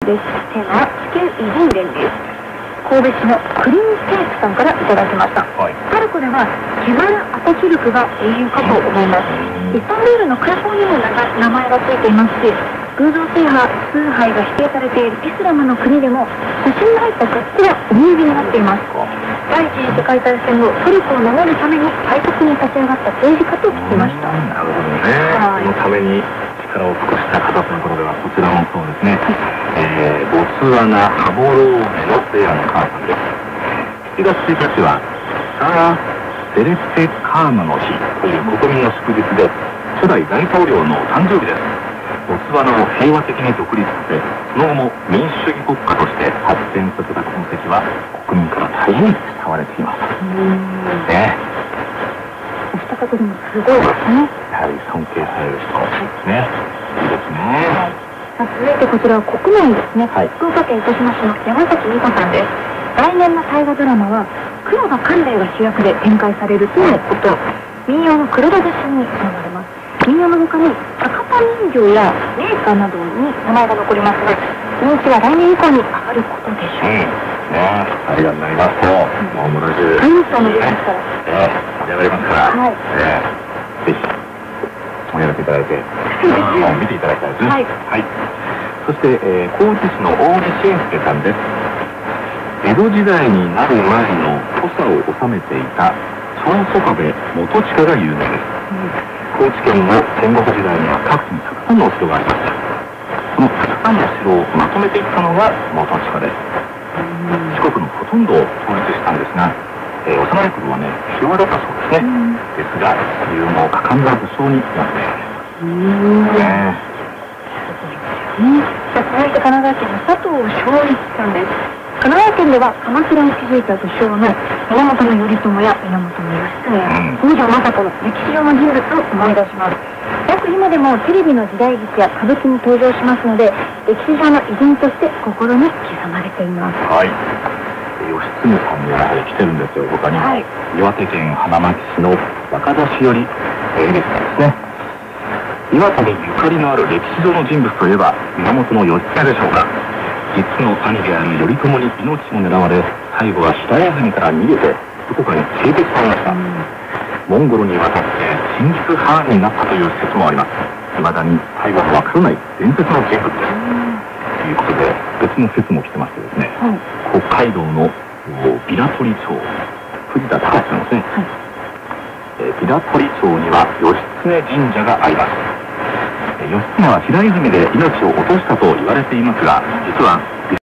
です。テーマは地球偉人伝です。神戸市のクリーンケーキさんからいただきました。パルコではケマル・アタチュルクが英雄かと思います。イスタンブールの空港にも名前がついていますし、偶像崇拝が否定されているイスラムの国でも写真が入ったグッズがお土産になっています。第一次世界大戦後、トルコを守るために大国に立ち上がった政治家と聞きました。 なるほどね。そのために力を尽くした方ということでは、こちらもそうですね。ボツワナ・ハボローネの聖夜の母さんです。7月1日はサラ・セレペカーナの日という国民の祝日で、初代大統領の誕生日です。ボツワナを平和的に独立させ、その後も民主主義国家として発展させた功績は国民から大変慕われています。ね。 お二方でもすごいですね。 やはり尊敬される人ですね。いいですね。 続いてこちらは国内ですね。福岡県糸島市の山崎美子さんです。来年の大河ドラマは黒田官兵衛が主役で展開されるとのこと。民謡の黒田節に選ばれます。民謡の他に博多人形や名家などに名前が残りますが、人気は来年以降に上がることでしょう。 大河になりますと、もう同じ大日本の出ますから、 盛り上がりますから、ぜひ盛り上がっていただいて、見ていただきたいですね。そして、高知市の大木慎介さんです。江戸時代になる前の土佐を治めていた長宗我部元親が有名です。高知県の戦国時代には各地にたくさんのお城がありました。そのたくさんの城をまとめていったのが元親です。四国のほとんどを統一したんですが、幼い頃はね、ひ弱だったそうですね。ですが、勇猛果敢な武将になったようです。 続いて神奈川県の佐藤正一さんです。神奈川県では鎌倉を築いた武将の源頼朝や源義経や北条政子の歴史上の人物を思い出します。約今でもテレビの時代劇や歌舞伎に登場しますので、歴史上の偉人として心に刻まれています。 義経さんもやはり来てるんですよ。他にも岩手県花巻市の若田しより恵比寿さんですね。岩手にゆかりのある歴史上の人物といえば源義経でしょうか。実の兄である頼朝に命を狙われ、最後は白泉から逃げてどこかに消えてしまいました。モンゴルに渡ってチンギス・ハーンになったという説もあります。未だに最後はわからない伝説の人物です。ということで、別の説も来てましてですね、北海道の平取町、藤田隆さんですね。平取町には義経神社があります。義経は白泉で命を落としたと言われていますが、実は